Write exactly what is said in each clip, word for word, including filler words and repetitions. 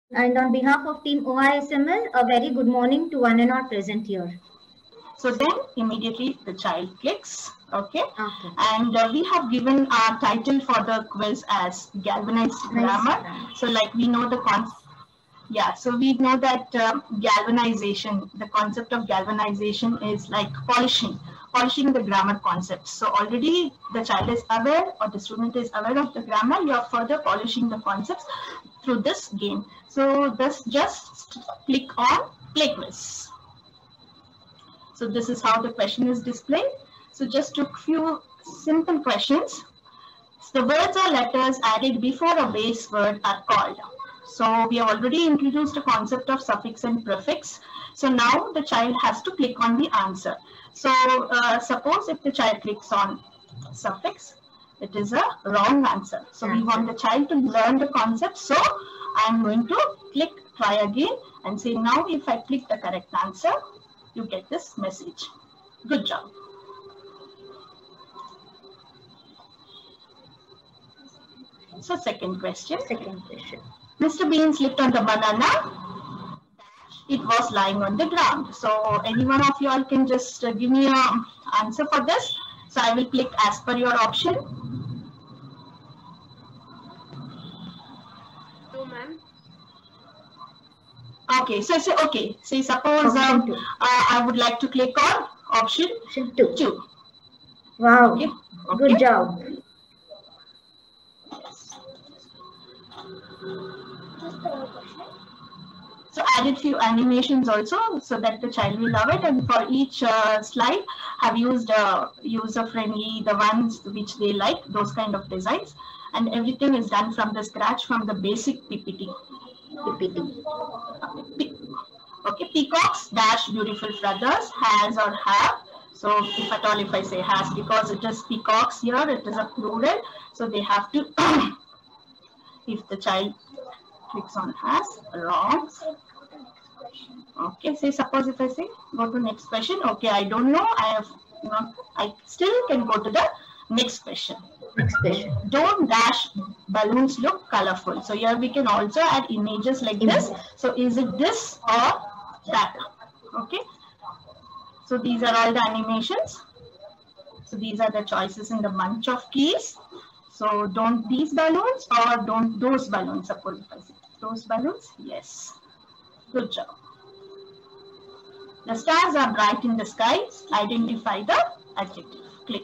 And on behalf of Team O I S M L, a very good morning to one and all present here. So then immediately the child clicks, okay? Okay. And uh, we have given our title for the quiz as Galvanized Nice. Grammar. So like we know the concept. Yeah, so we know that um, galvanization, the concept of galvanization is like polishing, polishing the grammar concepts. So already the child is aware or the student is aware of the grammar, you are further polishing the concepts through this game. So this just click on play quiz. So this is how the question is displayed. So just took few simple questions. So the words or letters added before a base word are called. So we have already introduced the concept of suffix and prefix. So now the child has to click on the answer. So uh, suppose if the child clicks on suffix, it is a wrong answer. So we want the child to learn the concept. So I'm going to click try again and say now if I click the correct answer, you get this message. Good job. So second question. Second question. Mister Bean slipped on the banana. It was lying on the ground. So any one of you all can just uh, give me an answer for this. So I will click as per your option. No, ma'am. Okay, so say okay. Say suppose um, uh, I would like to click on option two. two. Wow. Okay. Good Okay. job. So added few animations also so that the child will love it, and for each uh, slide have used uh, user friendly, the ones which they like, those kind of designs, and everything is done from the scratch from the basic P P T. P P T. Okay, peacocks dash beautiful feathers has or have. So if at all if I say has, because it is peacocks here, it is a plural, so they have to if the child clicks on has, wrong. Okay, say suppose if I say go to next question. Okay, I don't know. I have not. I still can go to the next question. Next question. Don't dash balloons look colorful. So here we can also add images like this. So is it this or that? Okay. So these are all the animations. So these are the choices in the bunch of keys. So don't these balloons or don't those balloons. Suppose if I say those balloons. Yes. Good job. The stars are bright in the sky. Identify the adjective. Click.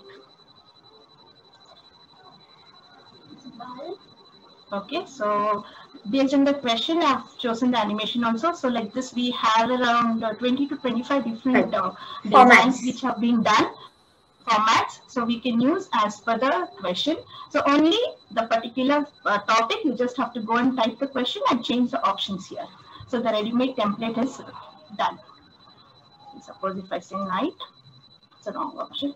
Okay, so based on the question, I've chosen the animation also. So like this, we have around uh, twenty to twenty-five different uh, designs which have been done, formats. So we can use as per the question. So only the particular uh, topic, you just have to go and type the question and change the options here. So the ready-made template is done. Suppose if I say night, it's a wrong option.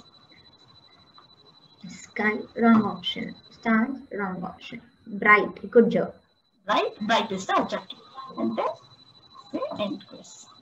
Sky, wrong option. Stars, wrong option. Bright, good job. Right? Bright is the adjective. And then say end quiz.